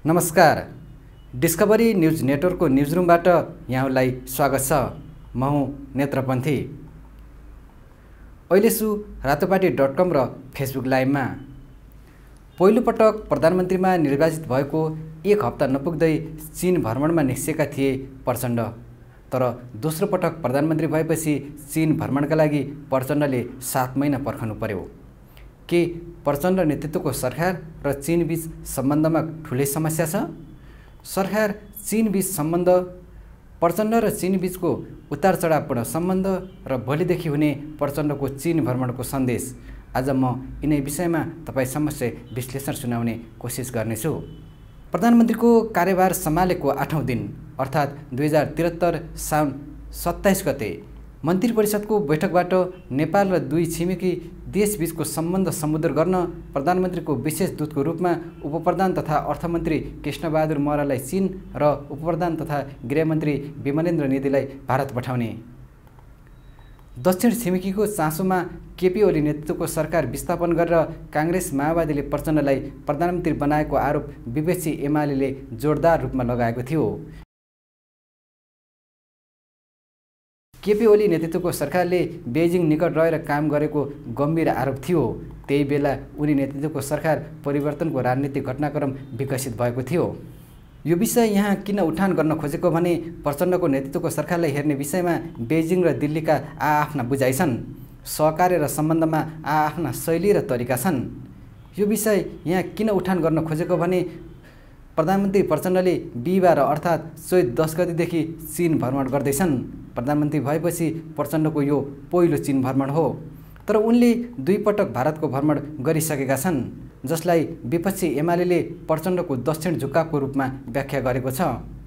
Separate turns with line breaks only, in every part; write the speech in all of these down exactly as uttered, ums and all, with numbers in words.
नमस्कार, discovery news नेटवर्कको न्युजरुमबाट यहाँलाई स्वागत छ। म हुँ नेत्रपन्थी। अहिलेसु रातोपाटी डट कम र फेसबुक लाइभमा। पहिलोपटक प्रधानमन्त्रीमा निर्वाचित भएको एक हप्ता नपुग्दै चीन भ्रमणमा निस्केका थिए प्रचण्ड। तर दोस्रो पटक प्रधानमन्त्री भएपछि चीन भ्रमणका लागि प्रचण्डले सात महिना पर्खनु पर्यो। के प्रचण्ड नेतृत्वको सरकार र चीन बीच सम्बन्धमा ठुलै समस्या छ? सरकार चीन बीच सम्बन्ध, प्रचण्ड र चीन बीचको उतार चढावपूर्ण सम्बन्ध र भोलिदेखि हुने प्रचण्डको चीन भ्रमणको सन्देश। आज म यिनै विषयमा तपाईँ समक्ष विश्लेषण सुनाउने कोसिस गर्नेछु। प्रधानमन्त्रीको कार्यभार सम्हालेको आठौँ दिन अर्थात् दुई हजार त्रिहत्तर साउन सत्ताइस गते मन्त्री परिषदको बैठकबाट नेपाल र दुई छिमेकी देशबीचको सम्बन्ध समुद्र गर्न प्रधानमन्त्रीको विशेष दूतको रूपमा उपप्रधान तथा अर्थमन्त्री कृष्णबहादुर मौर्यलाई चीन र उपप्रधान तथा गृहमन्त्री विमलेन्द्र निधिलाई भारत पठाउने। दक्षिण छिमेकीको चासोमा केपी ओली नेतृत्वको सरकार विस्थापन गरेर काङ्ग्रेस माओवादीले प्रचण्डलाई प्रधानमन्त्री बनाएको आरोप विपक्षी एमाले जोरदार रूपमा लगाएको थियो। केपी ओली नेतृत्वको सरकारले बेजिङ निकट रहेर काम गरेको गम्भीर आरोप थियो। त्यही बेला उनी नेतृत्वको सरकार परिवर्तनको राजनीतिक घटनाक्रम विकसित भएको थियो। यो विषय यहाँ किन उठान गर्न खोजेको भने प्रचण्डको नेतृत्वको सरकारलाई हेर्ने विषयमा बेजिङ र दिल्लीका आआफ्ना बुझाइ छन्। सहकार्य र सम्बन्धमा आआफ्ना शैली र तरिका छन्। यो विषय यहाँ किन उठान गर्न खोजेको भने प्रधानमन्त्री प्रचण्डले बिहिबार अर्थात् चैत दस गतिदेखि चीन भ्रमण गर्दैछन्। प्रधानमन्त्री भएपछि प्रचण्डको यो पहिलो चीन भ्रमण हो। तर उनले दुई पटक भारतको भ्रमण गरिसकेका छन्, जसलाई विपक्षी एमाले प्रचण्डको दक्षिण झुकावको रूपमा व्याख्या गरेको छ।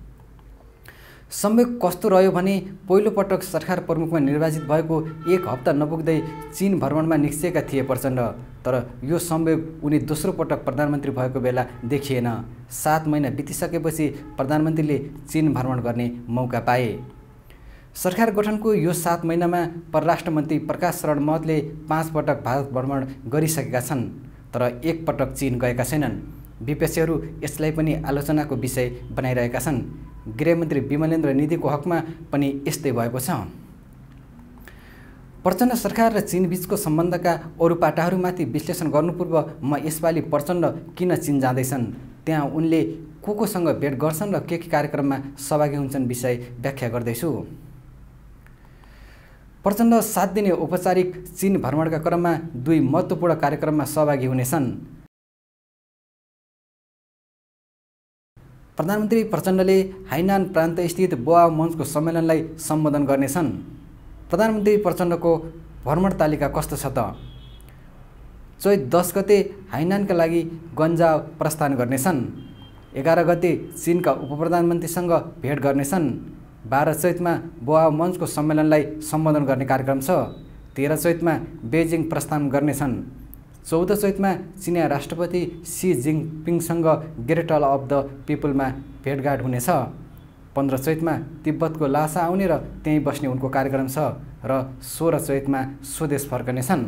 संयोग कस्तो रह्यो भने पहिलोपटक सरकार प्रमुखमा निर्वाचित भएको एक हप्ता नपुग्दै चीन भ्रमणमा निस्केका थिए प्रचण्ड। तर यो संयोग उनी दोस्रो पटक प्रधानमन्त्री भएको बेला देखिएन। सात महिना बितिसकेपछि प्रधानमन्त्रीले चीन भ्रमण गर्ने मौका पाए। सरकार गठनको यो सात महिनामा परराष्ट्र मन्त्री प्रकाश शरण महतले पाँच पटक भारत भ्रमण गरिसकेका छन्, तर एक पटक चीन गएका छैनन्। विपक्षीहरू यसलाई पनि आलोचनाको विषय बनाइरहेका छन्। गृहमन्त्री विमलेन्द्र निधिको हकमा पनि यस्तै भएको छ। प्रचण्ड सरकार र चीन बीचको सम्बन्धका अरू पाटाहरूमाथि विश्लेषण गर्नुपूर्व म यसपालि प्रचण्ड किन चीन जाँदैछन्, त्यहाँ उनले को कोसँग भेट गर्छन् र के के कार्यक्रममा सहभागी हुन्छन् विषय व्याख्या गर्दैछु। प्रचण्ड सात दिने औपचारिक चीन भ्रमणका क्रममा दुई महत्त्वपूर्ण कार्यक्रममा सहभागी हुनेछन्। प्रधानमन्त्री प्रचण्डले हाइनान प्रान्तस्थित बोआ मञ्चको सम्मेलनलाई सम्बोधन गर्नेछन्। प्रधानमन्त्री प्रचण्डको भ्रमण तालिका कस्तो छ त? चैत दस गते हाइनानका लागि गन्जाव प्रस्थान गर्नेछन्। एघार गते चीनका उपप्रधानमन्त्रीसँग भेट गर्नेछन्। बाह्र चैतमा बोआ मञ्चको सम्मेलनलाई सम्बोधन गर्ने कार्यक्रम छ। तेह्र चैतमा बेजिङ प्रस्थान गर्नेछन्। चौध चैतमा चिनिया राष्ट्रपति सी जिङपिङसँग ग्रेट हल अफ द पिपुलमा भेटघाट हुनेछ। पन्ध्र चैतमा तिब्बतको लासा आउने र त्यहीँ बस्ने उनको कार्यक्रम छ र सोह्र चैतमा स्वदेश फर्कनेछन्।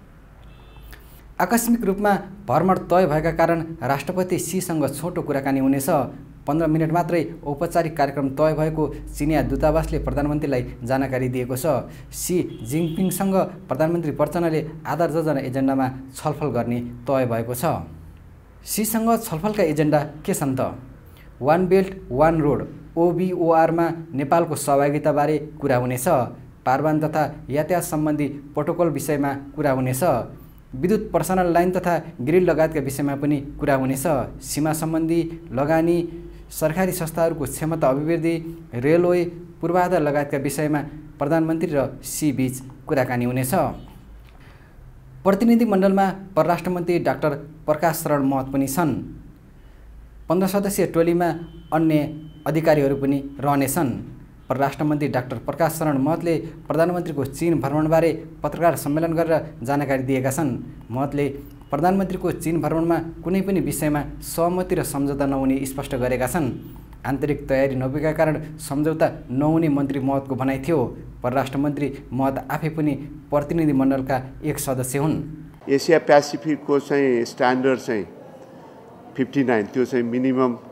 आकस्मिक रूपमा भ्रमण तय भएका कारण राष्ट्रपति सीसँग छोटो कुराकानी हुनेछ। पन्ध्र मिनट मात्रै औपचारिक कार्यक्रम तय भएको चिनिया दूतावासले प्रधानमन्त्रीलाई जानकारी दिएको छ। सी जिङपिङसँग प्रधानमन्त्री प्रचण्डले आधार योजना एजेन्डामा छलफल गर्ने तय भएको छ। सीसँग छलफलका एजेन्डा के छन् त? वान बेल्ट वान रोड ओबिओआरमा नेपालको सहभागिताबारे कुरा हुनेछ। पारवान तथा यातायात सम्बन्धी प्रोटोकल विषयमा कुरा हुनेछ। विद्युत प्रसारण लाइन तथा ग्रिड लगायतका विषयमा पनि कुरा हुनेछ। सीमा सम्बन्धी लगानी, सरकारी संस्थाहरूको क्षमता अभिवृद्धि, रेलवे पूर्वाधार लगायतका विषयमा प्रधानमन्त्री र सी बीच कुराकानी हुनेछ। प्रतिनिधिमण्डलमा परराष्ट्र मन्त्री डाक्टर प्रकाश शरण महत पनि छन्। पन्ध्र सदस्यीय टोलीमा अन्य अधिकारीहरू पनि रहनेछन्। परराष्ट्र मन्त्री डाक्टर प्रकाश शरण महतले प्रधानमन्त्रीको चीन भ्रमणबारे पत्रकार सम्मेलन गरेर जानकारी दिएका छन्। महतले प्रधानमन्त्रीको चीन भ्रमणमा कुनै पनि विषयमा सहमति र सम्झौता नहुने स्पष्ट गरेका छन्। आन्तरिक तयारी नभएका कारण सम्झौता नहुने मन्त्री महतको भनाइ थियो। परराष्ट्र मन्त्री महत आफै पनि प्रतिनिधिमण्डलका एक सदस्य हुन्।
एसिया पेसिफिकको चाहिँ स्ट्यान्डर्ड चाहिँ फिफ्टी नाइन त्यो चाहिँ मिनिमम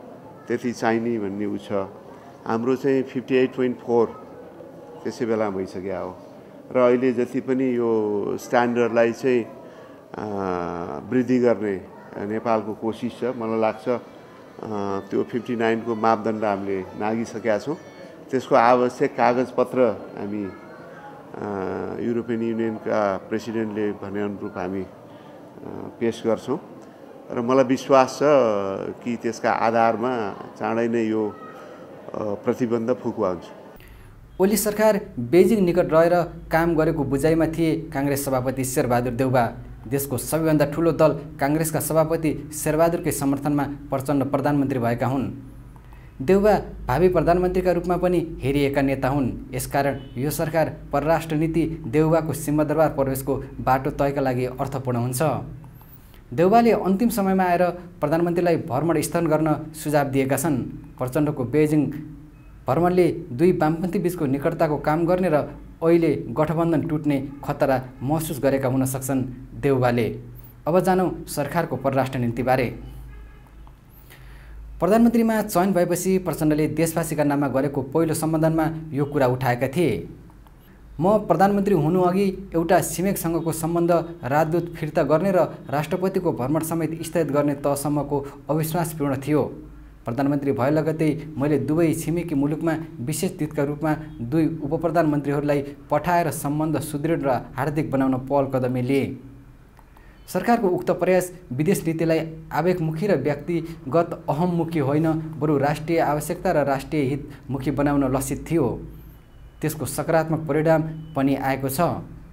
त्यति चाहिने भन्ने उ छ। हाम्रो चाहिँ फिफ्टी एट पोइन्ट फोर त्यसै बेला भइसक्यो हो र अहिले जति पनि यो स्ट्यान्डर्डलाई चाहिँ वृद्धि गर्ने नेपालको कोसिस छ। मलाई लाग्छ त्यो फिफ्टी नाइनको मापदण्ड हामीले नागिसकेका छौँ। त्यसको आवश्यक कागजपत्र हामी युरोपियन युनियनका प्रेसिडेन्टले भने अनुरूप हामी पेश गर्छौँ र मलाई विश्वास छ कि त्यसका आधारमा चाँडै नै यो प्रतिबन्ध फुकुवा हुन्छ।
ओली सरकार बेजिङ निकट रहेर काम गरेको बुझाइमा थिए काङ्ग्रेस सभापति शेरबहादुर देउवा। देशको सबैभन्दा ठुलो दल काङ्ग्रेसका सभापति शेरबहादुरकै समर्थनमा प्रचण्ड प्रधानमन्त्री भएका हुन्। देउवा भावी प्रधानमन्त्रीका रूपमा पनि हेरिएका नेता हुन्। यसकारण यो सरकार परराष्ट्र नीति देउवाको सिंहदरबार प्रवेशको बाटो तयका लागि अर्थपूर्ण हुन्छ। देउवाले अन्तिम समयमा आएर प्रधानमन्त्रीलाई भ्रमण स्थगन गर्न सुझाव दिएका छन्। प्रचण्डको बेजिङ भ्रमणले दुई वामपन्थी बीचको निकटताको काम गर्ने र अहिले गठबन्धन टुट्ने खतरा महसुस गरेका हुन सक्छन् देउवाले। अब जानौँ सरकारको परराष्ट्र नीतिबारे। प्रधानमन्त्रीमा चयन भएपछि प्रचण्डले देशवासीका नाममा गरेको पहिलो सम्बोधनमा यो कुरा उठाएका थिए। म प्रधानमन्त्री हुनुअघि एउटा छिमेकसँगको सम्बन्ध राजदूत फिर्ता गर्ने र राष्ट्रपतिको भ्रमण समेत स्थगित गर्ने तहसम्मको अविश्वासपूर्ण थियो। प्रधानमन्त्री भए लगत्तै मैले दुवै छिमेकी मुलुकमा विशेष दूतका रूपमा दुई उपप्रधानमन्त्रीहरूलाई पठाएर सम्बन्ध सुदृढ र हार्दिक बनाउन पहल कदमी लिए। सरकारको उक्त प्रयास विदेश नीतिलाई आवेगमुखी र व्यक्तिगत अहममुखी होइन, बरु राष्ट्रिय आवश्यकता र राष्ट्रिय हितमुखी बनाउन लक्षित थियो। त्यसको सकारात्मक परिणाम पनि आएको छ।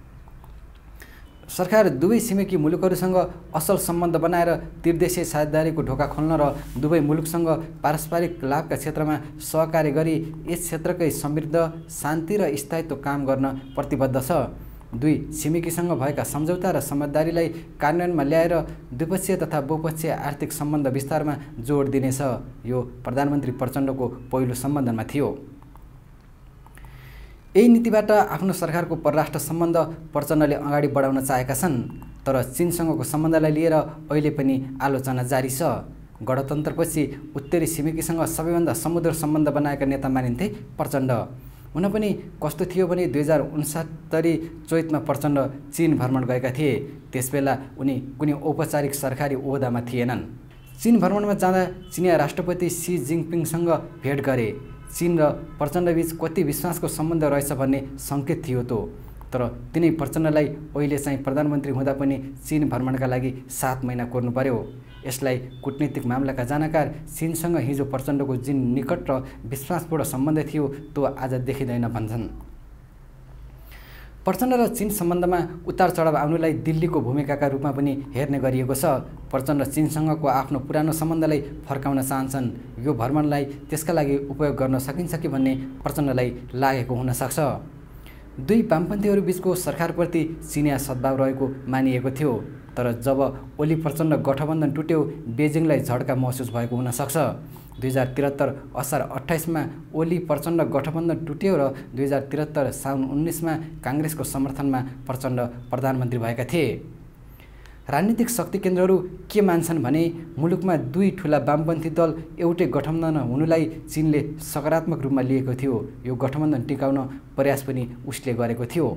सरकार दुवै छिमेकी मुलुकहरूसँग असल सम्बन्ध बनाएर त्रिदेशीय साझेदारीको ढोका खोल्न र दुवै मुलुकसँग पारस्परिक लाभका क्षेत्रमा सहकार्य गरी यस क्षेत्रकै समृद्ध, शान्ति र स्थायित्व काम गर्न प्रतिबद्ध छ। दुई छिमेकीसँग भएका सम्झौता र समझदारीलाई कार्यान्वयनमा ल्याएर द्विपक्षीय तथा बहुपक्षीय आर्थिक सम्बन्ध विस्तारमा जोड दिनेछ। यो प्रधानमन्त्री प्रचण्डको पहिलो सम्बोधनमा थियो। यही नीतिबाट आफ्नो सरकारको परराष्ट्र सम्बन्ध प्रचण्डले अगाडि बढाउन चाहेका छन्। तर चीनसँगको सम्बन्धलाई लिएर अहिले पनि आलोचना जारी छ। गणतन्त्रपछि उत्तरी छिमेकीसँग सबैभन्दा समुद्र सम्बन्ध बनाएका नेता मानिन्थे प्रचण्ड। हुन पनि कस्तो थियो भने दुई हजार उनसत्तरी चैतमा प्रचण्ड चीन भ्रमण गएका थिए। त्यसबेला उनी कुनै औपचारिक सरकारी ओहदामा थिएनन्। चीन भ्रमणमा जाँदा चिनिया राष्ट्रपति सी जिङपिङसँग भेट गरे। चीन र प्रचण्डबीच कति विश्वासको सम्बन्ध रहेछ भन्ने सङ्केत थियो त। तर तिनै प्रचण्डलाई अहिले चाहिँ प्रधानमन्त्री हुँदा पनि चीन भ्रमणका लागि सात महिना कोर्नु पर्यो। यसलाई कूटनीतिक मामलाका जानकार चीनसँग हिजो प्रचण्डको जुन निकट र विश्वासपूर्ण सम्बन्ध थियो त्यो आज देखिँदैन भन्छन्। प्रचण्ड र चीन सम्बन्धमा उतार चढाव आउनुलाई दिल्लीको भूमिकाका रूपमा पनि हेर्ने गरिएको छ। प्रचण्ड चीनसँगको आफ्नो पुरानो सम्बन्धलाई फर्काउन चाहन्छन्। यो भ्रमणलाई त्यसका लागि उपयोग गर्न सकिन्छ कि भन्ने प्रचण्डलाई लागेको हुन सक्छ। दुई वामपन्थीहरू बीचको सरकारप्रति चिनिया सद्भाव रहेको मानिएको थियो। तर जब ओली प्रचण्ड गठबन्धन टुट्यो, बेजिङलाई झड्का महसुस भएको हुन सक्छ। दुई हजार त्रिहत्तर असार अट्ठाइसमा ओली प्रचण्ड गठबन्धन टुट्यो र दुई हजार त्रिहत्तर साउन उन्नाइसमा काङ्ग्रेसको समर्थनमा प्रचण्ड प्रधानमन्त्री भएका थिए। राजनीतिक शक्ति केन्द्रहरू के मान्छन् भने मुलुकमा दुई ठुला वामपन्थी दल एउटै गठबन्धन हुनुलाई चीनले सकारात्मक रूपमा लिएको थियो। यो गठबन्धन टिकाउन प्रयास पनि उसले गरेको थियो।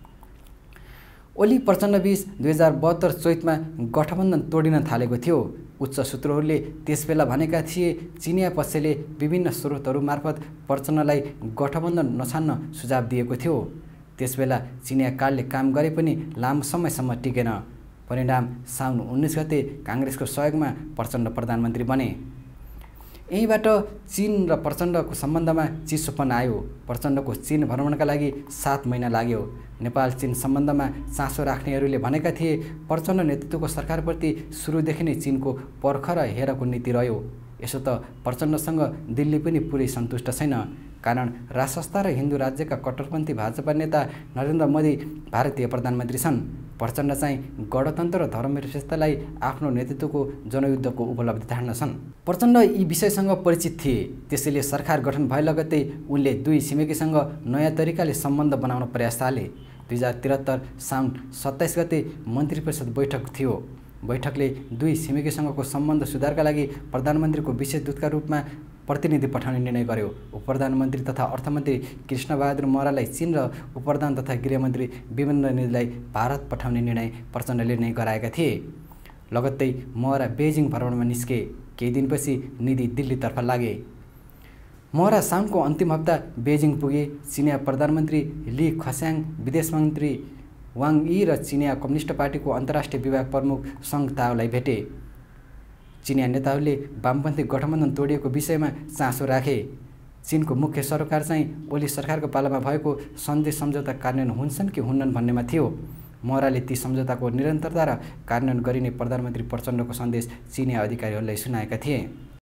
ओली प्रचण्डबीच दुई हजार बहत्तर चैतमा गठबन्धन तोडिन थालेको थियो। उच्च सूत्रहरूले त्यसबेला भनेका थिए चिनिया पक्षले विभिन्न स्रोतहरू मार्फत प्रचण्डलाई गठबन्धन नछाड्न सुझाव दिएको थियो। त्यसबेला चिनिया कार्डले काम गरे पनि लामो समयसम्म टिकेन। परिणाम साउन उन्नाइस गते काङ्ग्रेसको सहयोगमा प्रचण्ड प्रधानमन्त्री बने। यहीँबाट चीन र प्रचण्डको सम्बन्धमा चिसोपन आयो। प्रचण्डको चीन भ्रमणका लागि सात महिना लाग्यो। नेपाल चीन सम्बन्धमा चासो राख्नेहरूले भनेका थिए प्रचण्ड नेतृत्वको सरकारप्रति सुरुदेखि नै चीनको पर्ख र हेरको नीति रह्यो। यसो त प्रचण्डसँग दिल्ली पनि पुरै सन्तुष्ट छैन। कारण राष्ट्रस्था र हिन्दू राज्यका कट्टरपन्थी भाजपा नेता नरेन्द्र मोदी भारतीय प्रधानमन्त्री छन्। प्रचण्ड चाहिँ गणतन्त्र र धर्मनिरपेक्षतालाई आफ्नो नेतृत्वको जनयुद्धको उपलब्धि ठान्दछन्। प्रचण्ड यी विषयसँग परिचित थिए। त्यसैले सरकार गठन भए लगत्तै उनले दुई छिमेकीसँग नयाँ तरिकाले सम्बन्ध बनाउन प्रयास थाले। दुई हजार त्रिहत्तर साउन सत्ताइस गते मन्त्री परिषद बैठक थियो। बैठकले दुई छिमेकीसँगको सम्बन्ध सुधारका लागि प्रधानमन्त्रीको विशेष दूतका रूपमा प्रतिनिधि पठाउने निर्णय गर्यो। उपप्रधानमन्त्री तथा अर्थमन्त्री कृष्णबहादुर महरालाई चीन र उपप्रधान तथा गृहमन्त्री विमल निधिलाई भारत पठाउने निर्णय प्रचण्डले नै गराएका थिए। लगत्तै महरा बेजिङ भ्रमणमा निस्के। केही दिनपछि निधि दिल्लीतर्फ लागे। महरा साउनको अन्तिम हप्ता बेजिङ पुगे। चिनिया प्रधानमन्त्री ली खस्याङ, विदेश मन्त्री वाङ यी र चिनिया कम्युनिस्ट पार्टीको अन्तर्राष्ट्रिय विभाग प्रमुख सङ ताओलाई भेटे। चिनिया नेताहरूले वामपन्थी गठबन्धन तोडिएको विषयमा चासो राखे। चीनको मुख्य सरकार चाहिँ ओली सरकारको पालामा भएको सन्धि सम्झौता कार्यान्वयन हुन्छन् कि हुन्नन् भन्नेमा थियो। महराले ती सम्झौताको निरन्तरता र कार्यान्वयन गरिने प्रधानमन्त्री प्रचण्डको सन्देश चिनिया अधिकारीहरूलाई सुनाएका थिए।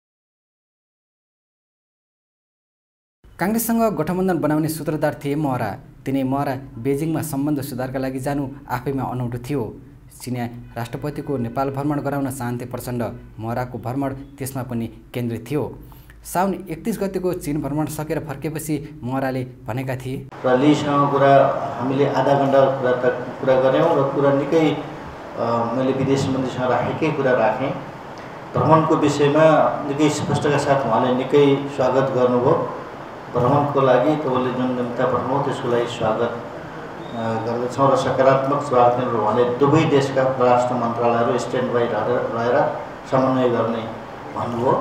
काङ्ग्रेससँग गठबन्धन बनाउने सूत्रधार थिए महरा। तिनै महरा बेजिङमा सम्बन्ध सुधारका लागि जानु आफैमा अनौठो थियो। चिनिया राष्ट्रपतिको नेपाल भ्रमण गराउन चाहन्थे प्रचण्ड। महराको भ्रमण त्यसमा पनि केन्द्रित थियो। साउन एकतिस गतेको चीन भ्रमण सकेर फर्केपछि महराले भनेका थिए,
र लीसँग कुरा हामीले आधा घन्टा कुरा तक कुरा गऱ्यौँ र कुरा निकै मैले विदेश मन्त्रीसँग राखेकै कुरा राखेँ। भ्रमणको विषयमा निकै स्पष्टका साथ उहाँले निकै स्वागत गर्नुभयो। भ्रमणको लागि तपाईँले जुन निम्ता पठाउनु त्यसको लागि स्वागत गर्दछौँ र सकारात्मक स्वागत दिनु। उहाँले दुवै देशका परराष्ट्र मन्त्रालयहरू स्ट्यान्ड बाई रहेर रहेर समन्वय गर्ने भन्नुभयो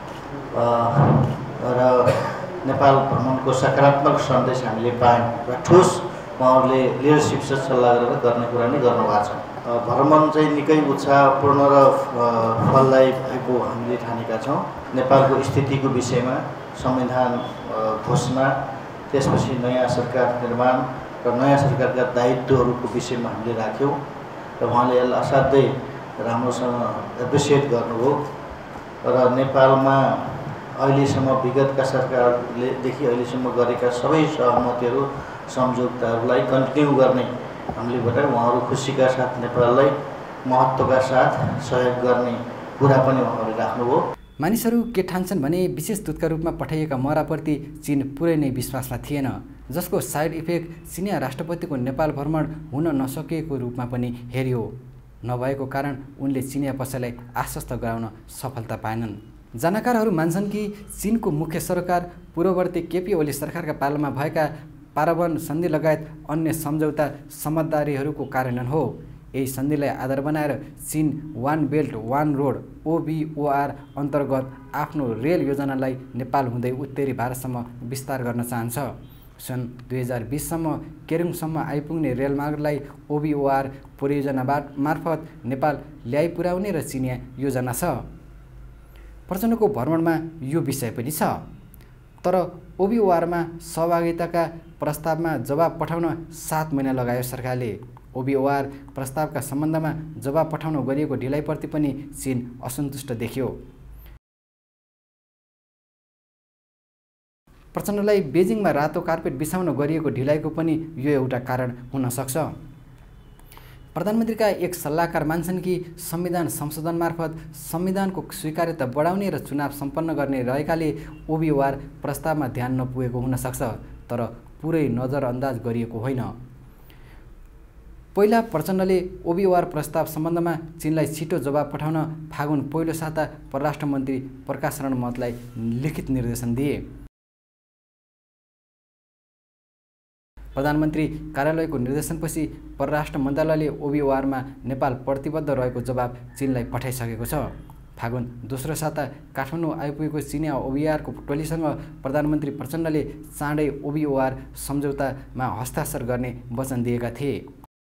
र नेपाल भ्रमणको सकारात्मक सन्देश हामीले पायौँ र ठोस उहाँहरूले लिडरसिपसित सल्लाह गरेर गर्ने कुरा नै गर्नुभएको छ। भ्रमण चाहिँ निकै उत्साहपूर्ण र फलदायी भएको हामीले ठानेका छौँ। नेपालको स्थितिको विषयमा संविधान घोषणा, त्यसपछि नयाँ सरकार निर्माण र नयाँ सरकारका दायित्वहरूको विषयमा हामीले राख्यौँ र उहाँले यसलाई असाध्यै राम्रोसँग एप्रिसिएट गर्नुभयो र नेपालमा अहिलेसम्म विगतका सरकारलेदेखि अहिलेसम्म गरेका सबै सहमतिहरू सम्झौताहरूलाई कन्टिन्यू गर्ने हामीले बतायौँ। उहाँहरू खुसीका साथ नेपाललाई महत्त्वका साथ सहयोग गर्ने कुरा पनि उहाँहरूले राख्नुभयो।
मानिसहरू के ठान्छन् भने विशेष दूतका रूपमा पठाइएका महराप्रति चीन पुरै नै विश्वासमा थिएन, जसको साइड इफेक्ट चिनिया राष्ट्रपतिको नेपाल भ्रमण हुन नसकेको रूपमा पनि हेरियो। नभएको कारण उनले चिनिया पक्षलाई आश्वस्त गराउन सफलता पाएनन्। जानकारहरू मान्छन् कि चीनको मुख्य सरकार पूर्ववर्ती केपी ओली सरकारका पालामा भएका पारावन सन्धि लगायत अन्य सम्झौता समझदारीहरूको कार्यान्वयन हो। यही सन्धिलाई आधार बनाएर Chin one belt one road OBOR अन्तर्गत आफ्नो रेल योजनालाई नेपाल हुँदै उत्तरी भारतसम्म विस्तार गर्न चाहन्छ। सन् दुई हजार बिससम्म केरुङसम्म आइपुग्ने रेलमार्गलाई ओबिओआर परियोजनाबाट मार्फत नेपाल ल्याइ पुर्याउने र चिनिया योजना छ। प्रचण्डको भ्रमणमा यो विषय पनि छ, तर ओबिओआरमा सहभागिताका प्रस्तावमा जवाब पठाउन सात महिना लगायो सरकारले। ओबिओआर प्रस्तावका सम्बन्धमा जवाब पठाउन गरिएको ढिलाइप्रति पनि चीन असन्तुष्ट देखियो। प्रचण्डलाई बेजिङमा रातो कार्पेट बिछाउन गरिएको ढिलाइको पनि यो एउटा कारण हुन सक्छ। प्रधानमन्त्रीका एक सल्लाहकार मान्छन् कि संविधान संशोधन मार्फत संविधानको स्वीकार्यता बढाउने र चुनाव सम्पन्न गर्ने रहेकाले ओबिओआर प्रस्तावमा ध्यान नपुगेको हुन सक्छ, तर पुरै नजरअन्दाज गरिएको होइन। पहिला प्रचण्डले ओबिओआर प्रस्ताव सम्बन्धमा चीनलाई छिटो जवाब पठाउन फागुन पहिलो साता परराष्ट्र मन्त्री प्रकाश शरण महतलाई लिखित निर्देशन दिए। प्रधानमन्त्री कार्यालयको निर्देशनपछि परराष्ट्र मन्त्रालयले ओबिओआरमा नेपाल प्रतिबद्ध रहेको जवाब चीनलाई पठाइसकेको छ। फागुन दोस्रो साता काठमाडौँ आइपुगेको चिनिया ओबिओआरको टोलीसँग प्रधानमन्त्री प्रचण्डले चाँडै ओबिओआर सम्झौतामा हस्ताक्षर गर्ने वचन दिएका थिए।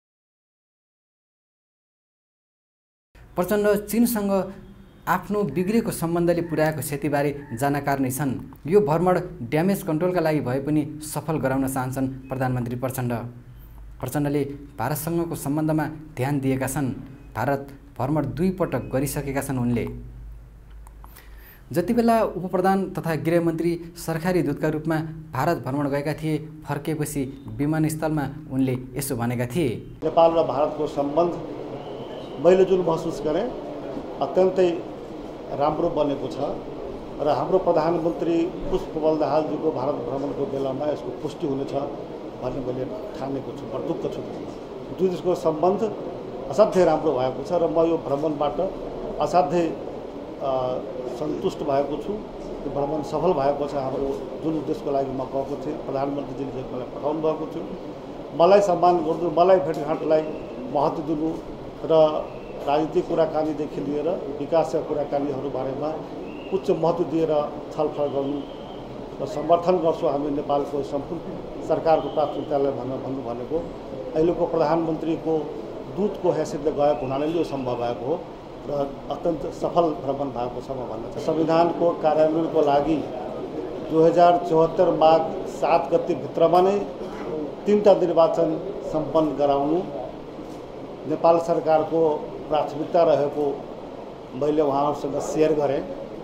प्रचण्ड चीनसँग आफ्नो बिग्रेको सम्बन्धले पुर्याएको क्षतिबारे जानकार नै छन्। यो भ्रमण ड्यामेज कन्ट्रोलका लागि भए पनि सफल गराउन चाहन्छन् प्रधानमन्त्री प्रचण्ड। प्रचण्डले भारतसँगको सम्बन्धमा ध्यान दिएका छन्। भारत भ्रमण दुई पटक गरिसकेका छन् उनले। जतिबेला उपप्रधान तथा गृहमन्त्री सरकारी दूतका रूपमा भारत भ्रमण गएका थिए, फर्केपछि विमानस्थलमा उनले यसो भनेका थिए,
नेपाल र भारतको सम्बन्ध मैले जुन महसुस गरेँ अत्यन्तै राम्रो बनेको छ र हाम्रो प्रधानमन्त्री पुष्पकमल दाहालजीको भारत भ्रमणको बेलामा यसको पुष्टि हुनेछ भन्ने मैले ठानेको छु, बडुक्क छु। दुई देशको सम्बन्ध असाध्यै राम्रो भएको छ र म यो भ्रमणबाट असाध्यै सन्तुष्ट भएको छु भ्रमण सफल भएको छ। हाम्रो जुन उद्देश्यको लागि म गएको थिएँ, प्रधानमन्त्रीजीले मलाई पठाउनु भएको थियो। मलाई सम्मान गर्नु, मलाई भेटघाटलाई महत्त्व दिनु र राजनीतिक कुराकानीदेखि लिएर विकासका कुराकानीहरू बारेमा उच्च महत्त्व दिएर छलफल गर्नु र समर्थन गर्छौँ हामी नेपालको सम्पूर्ण सरकारको प्राथमिकतालाई भनेर भन्नु भनेको अहिलेको प्रधानमन्त्रीको दूतको हैसियतले गएको हुनाले यो सम्भव भएको हो र अत्यन्त सफल भ्रमण भएको छ म भन्न चाहन्छु। संविधानको कार्यान्वयनको लागि दुई हजार चौहत्तर माघ सात गते भित्रमा नै तीनटा निर्वाचन सम्पन्न गराउनु नेपाल सरकारको प्राथमिकता रहेको मैले उहाँहरूसँग सेयर गरेँ,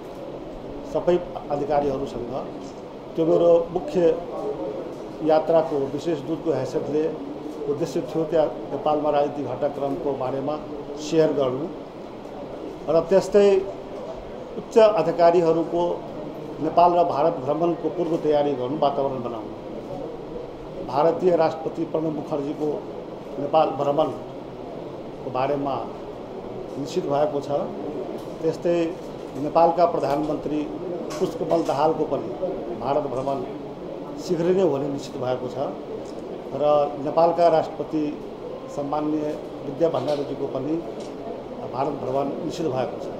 सबै अधिकारीहरूसँग। त्यो मेरो मुख्य यात्राको विशेष दूतको हैसियतले उद्देश्य थियो त्यहाँ नेपालमा राजनीतिक घटनाक्रमको बारेमा सेयर गर्नु र त्यस्तै उच्च अधिकारीहरूको नेपाल र भारत भ्रमणको पूर्व तयारी गर्नु, वातावरण बनाउनु। भारतीय राष्ट्रपति प्रणब मुखर्जीको नेपाल भ्रमणको बारेमा निश्चित भएको छ। त्यस्तै नेपालका प्रधानमन्त्री पुष्पकमल दाहालको पनि भारत भ्रमण शीघ्र नै हुने निश्चित भएको छ र नेपालका राष्ट्रपति सम्माननीय विद्या भण्डारीजीको पनि भारत भ्रमण निश्चित भएको छ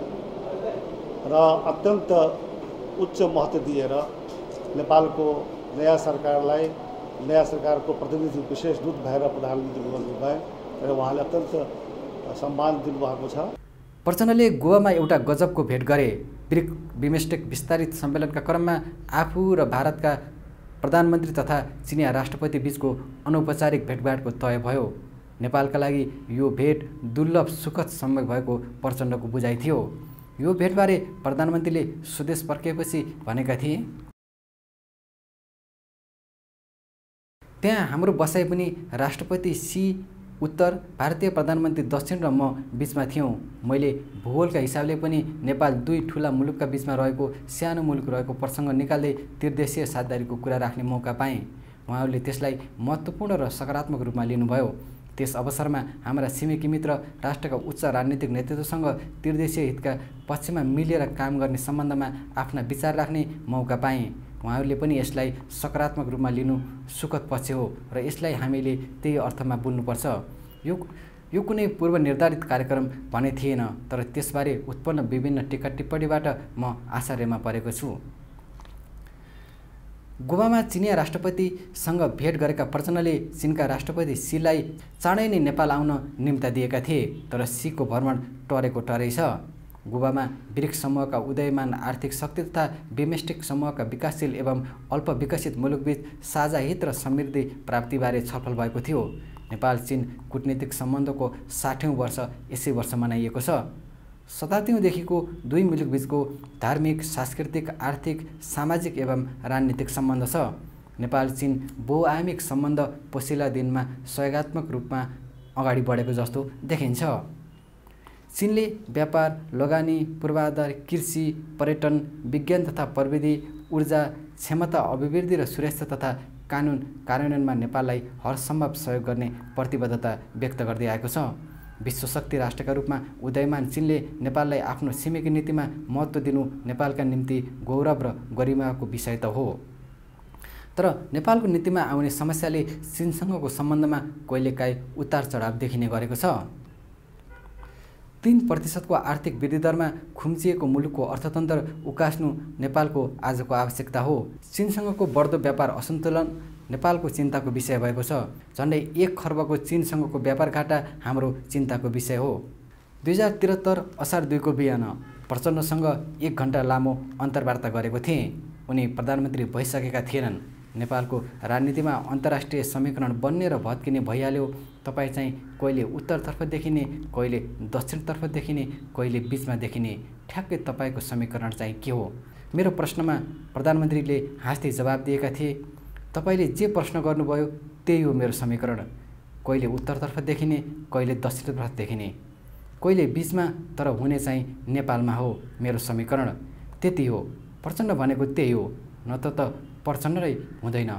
र अत्यन्त उच्च महत्त्व दिएर नेपालको नयाँ सरकारलाई, नयाँ सरकारको प्रतिनिधि विशेष दूत भएर प्रधानमन्त्री गर्नुभयो र उहाँले अत्यन्त सम्मान दिनुभएको छ।
प्रचण्डले गोवामा एउटा गजबको भेट गरे। ब्रिक बिमस्टेक विस्तारित सम्मेलनका क्रममा आफू र भारतका प्रधानमन्त्री तथा चिनिया राष्ट्रपति बीचको अनौपचारिक भेटघाटको तय भयो। नेपालका लागि यो भेट दुर्लभ सुखद समय भएको प्रचण्डको बुझाइ थियो। यो भेटबारे प्रधानमन्त्रीले स्वदेश फर्किएपछि भनेका थिए, त्यहाँ हाम्रो बसाइ पनि राष्ट्रपति सी उत्तर, भारतीय प्रधानमन्त्री दक्षिण र म बीचमा थियौँ। मैले भूगोलका हिसाबले पनि नेपाल दुई ठुला मुलुकका बीचमा रहेको सानो मुलुक रहेको प्रसङ्ग निकाल्दै त्रिदेशीय साझेदारीको कुरा राख्ने मौका पाएँ। उहाँहरूले त्यसलाई महत्त्वपूर्ण र सकारात्मक रूपमा लिनुभयो। त्यस अवसरमा हाम्रा छिमेकी मित्र राष्ट्रका उच्च राजनीतिक नेतृत्वसँग त्रिदेशीय हितका पक्षमा मिलेर काम गर्ने सम्बन्धमा आफ्ना विचार राख्ने मौका पाएँ। उहाँहरूले पनि यसलाई सकारात्मक रूपमा लिनु सुखद पक्ष हो र यसलाई हामीले त्यही अर्थमा बुझ्नुपर्छ। यो यो कुनै पूर्व निर्धारित कार्यक्रम भने थिएन, तर त्यसबारे उत्पन्न विभिन्न टिका टिप्पणीबाट म आश्चर्यमा परेको छु। गोवामा चिनिया राष्ट्रपतिसँग भेट गरेका प्रचण्डले चीनका राष्ट्रपति सीलाई चाँडै नै नेपाल आउन निम्ता दिएका थिए, तर सीको भ्रमण टरेको टरै छ। गोवामा ब्रिक्स समूहका उदयमान आर्थिक शक्ति तथा बिमस्टेक समूहका विकासशील एवं अल्प विकसित मुलुकबीच साझा हित र समृद्धि प्राप्तिबारे छलफल भएको थियो। नेपाल चीन कूटनीतिक सम्बन्धको साठौँ वर्ष यसै वर्ष मनाइएको छ। शताब्दीदेखिको दुई मुलुकबीचको धार्मिक, सांस्कृतिक, आर्थिक, सामाजिक एवं राजनीतिक सम्बन्ध छ। नेपाल चीन बहुआयामिक सम्बन्ध पछिल्ला दिनमा सहयोगात्मक रूपमा अगाडि बढेको जस्तो देखिन्छ। चीनले व्यापार, लगानी, पूर्वाधार, कृषि, पर्यटन, विज्ञान तथा प्रविधि, ऊर्जा, क्षमता अभिवृद्धि र सुरक्षा तथा कानुन कार्यान्वयनमा नेपाललाई हरसम्भव सहयोग गर्ने प्रतिबद्धता व्यक्त गर्दै आएको छ। विश्वशक्ति राष्ट्रका रूपमा उदयमान चीनले नेपाललाई आफ्नो छिमेकी नीतिमा महत्त्व दिनु नेपालका निम्ति गौरव र गरिमाको विषय त हो। तर नेपालको नीतिमा आउने समस्याले चीनसँगको सम्बन्धमा कहिलेकाहीँ उतार चढाव देखिने गरेको छ। तीन प्रतिशतको आर्थिक वृद्धि दरमा खुम्चिएको मुलुकको अर्थतन्त्र उकास्नु नेपालको आजको आवश्यकता हो। चीनसँगको बढ्दो व्यापार असन्तुलन नेपालको चिन्ताको विषय भएको छ। झन्डै एक खर्बको चीनसँगको व्यापार घाटा हाम्रो चिन्ताको विषय हो। दुई हजार त्रिहत्तर असार दुईको बिहान प्रचण्डसँग एक घन्टा लामो अन्तर्वार्ता गरेको थिएँ। उनी प्रधानमन्त्री भइसकेका थिएनन्। नेपालको राजनीतिमा अन्तर्राष्ट्रिय समीकरण बन्ने र भत्किने भइहाल्यो। तपाईँ चाहिँ कहिले उत्तरतर्फ देखिने, कहिले दक्षिणतर्फ देखिने, कहिले बिचमा देखिने। ठ्याक्कै तपाईँको समीकरण चाहिँ के हो? मेरो प्रश्नमा प्रधानमन्त्रीले हाँस्दै जवाब दिएका थिए, तपाईँले जे प्रश्न गर्नुभयो त्यही हो मेरो समीकरण। कहिले उत्तरतर्फ देखिने, कहिले दक्षिणतर्फ देखिने, कहिले बिचमा, तर हुने चाहिँ नेपालमा हो मेरो समीकरण। त्यति हो। प्रचण्ड भनेको त्यही हो। न त त प्रचण्ड नै हुँदैन।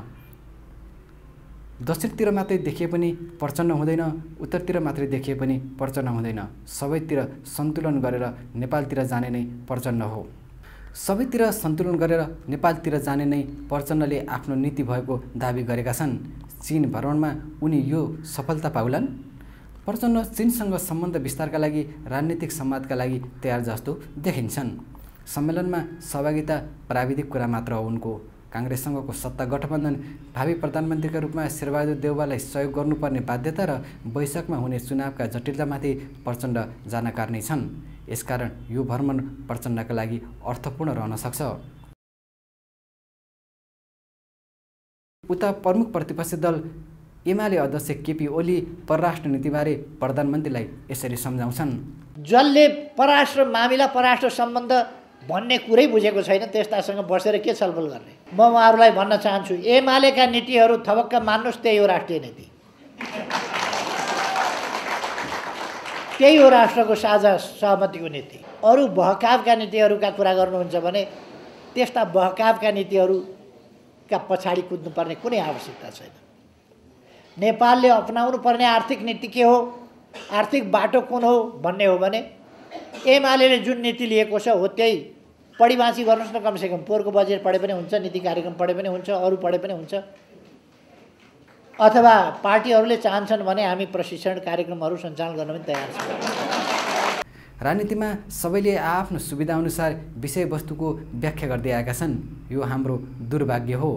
दक्षिणतिर मात्रै देखिए पनि प्रचण्ड हुँदैन, उत्तरतिर मात्रै देखिए पनि प्रचण्ड हुँदैन। सबैतिर सन्तुलन गरेर नेपालतिर जाने नै प्रचण्ड हो। सबैतिर सन्तुलन गरेर नेपालतिर जाने नै प्रचण्डले आफ्नो नीति भएको दाबी गरेका छन्। चीन भ्रमणमा उनी यो सफलता पाउलान्। प्रचण्ड चीनसँग सम्बन्ध विस्तारका लागि राजनीतिक संवादका लागि तयार जस्तो देखिन्छन्। सम्मेलनमा सहभागिता प्राविधिक कुरा मात्र हो उनको। काङ्ग्रेससँगको सत्ता गठबन्धन भावी प्रधानमन्त्रीका रूपमा शेरबहादुर देउवालाई सहयोग गर्नुपर्ने बाध्यता र वैशाखमा हुने चुनावका जटिलतामाथि प्रचण्ड जानकार नै छन्। यसकारण यो भ्रमण प्रचण्डका लागि अर्थपूर्ण रहन सक्छ। उता प्रमुख प्रतिपक्षी दल एमाले अध्यक्ष केपी ओली परराष्ट्र नीतिबारे प्रधानमन्त्रीलाई यसरी सम्झाउँछन्।
जसले परराष्ट्र मामिला परराष्ट्र सम्बन्ध भन्ने कुरै बुझेको छैन त्यस्तासँग बसेर के छलफल गर्ने? म उहाँहरूलाई भन्न चाहन्छु, एमालेका नीतिहरू थपक्क मान्नुहोस्, त्यही हो राष्ट्रिय नीति, त्यही हो राष्ट्रको साझा सहमतिको नीति। अरू बहकावका नीतिहरूका कुरा गर्नुहुन्छ भने त्यस्ता बहकावका नीतिहरूका पछाडि कुद्नुपर्ने कुनै आवश्यकता छैन। नेपालले अपनाउनु पर्ने आर्थिक नीति के हो, आर्थिक बाटो कुन हो भन्ने हो भने एमाले जुन नीति लिएको छ हो त्यही पढिबाँची गर्नुहोस् न। कमसेकम पोहोरको बजेट पढे पनि हुन्छ, नीति कार्यक्रम पढे पनि हुन्छ, अरू पढे पनि हुन्छ। अथवा पार्टीहरूले चाहन्छन् भने हामी प्रशिक्षण कार्यक्रमहरू सञ्चालन गर्न पनि तयार छौँ।
राजनीतिमा सबैले आफ्नो सुविधाअनुसार विषयवस्तुको व्याख्या गर्दै आएका छन्। यो हाम्रो दुर्भाग्य हो।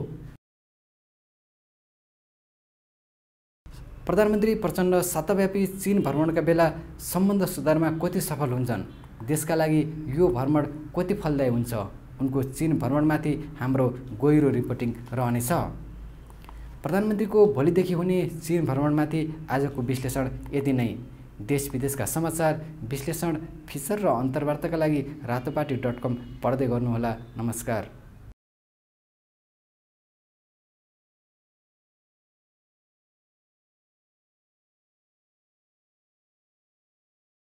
प्रधानमन्त्री प्रचण्ड साताव्यापी चीन भ्रमणका बेला सम्बन्ध सुधारमा कति सफल हुन्छन्, देशका लागि यो भ्रमण कति फलदायी हुन्छ, उनको चीन भ्रमणमाथि हाम्रो गहिरो रिपोर्टिङ रहनेछ। प्रधानमन्त्रीको भोलिदेखि हुने चीन भ्रमणमाथि आजको विश्लेषण यति नै। देश विदेशका समाचार विश्लेषण, फिचर र अन्तर्वार्ताका लागि रातोपाटी डट कम पढ्दै गर्नुहोला। नमस्कार।